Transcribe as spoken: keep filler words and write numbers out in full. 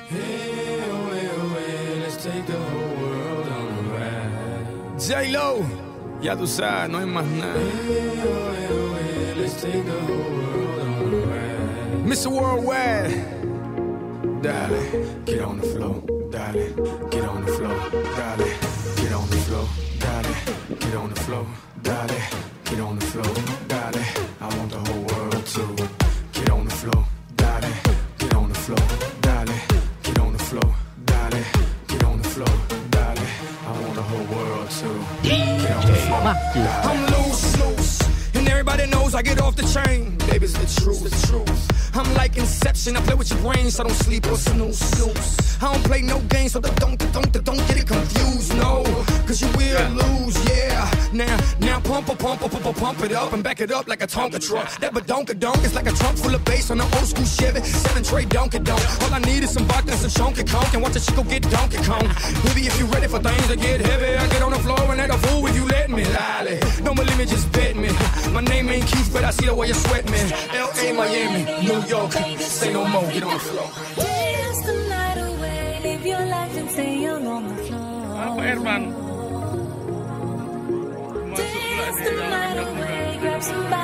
Hey, oh, hey, oh, hey, let's take the whole world on a ride. J-Lo, ya tú sabes, no hay más nada. Hey, oh, hey, oh, hey, let's take the whole world on a ride. Mister Worldwide, Dale, get on the floor. Dale, get on the floor. Dale, get on the floor. Dale, get on the floor. Dale, get on the floor. Dale, I want the whole world to get on the floor. Dale, get on the floor. Dale, get on the floor. Dale, get on the floor. Dale, I want the whole world to get on the floor. I'm loose, loose, and everybody knows I get off the chain. Baby's the truth, the truth. I'm like Inception, I play with your brain, so I don't sleep or snooze, snooze. I don't play no games, so don't, don't, don't, don't get it confused, no. Cause you will lose, yeah. Now, now pump, pump, pump, pump, pump it up and back it up like a Tonka truck. That badonka-donk is like a trunk full of bass on an old school Chevy. Seven tray donkey-donk. All I need is some vodka and some chunky conk, and watch the chico get Donkey Kong. Baby, if you ready for things to get heavy, I get on the floor and act a fool if you let me. Lolly, don't believe me, just bet me. My name ain't Keith, but I see the way you sweat me. L A, Miami, New York, say no more, get on the floor. Dance the night away, live your life and stay young on the floor. Apa Herman? Dance the night away, grab somebody.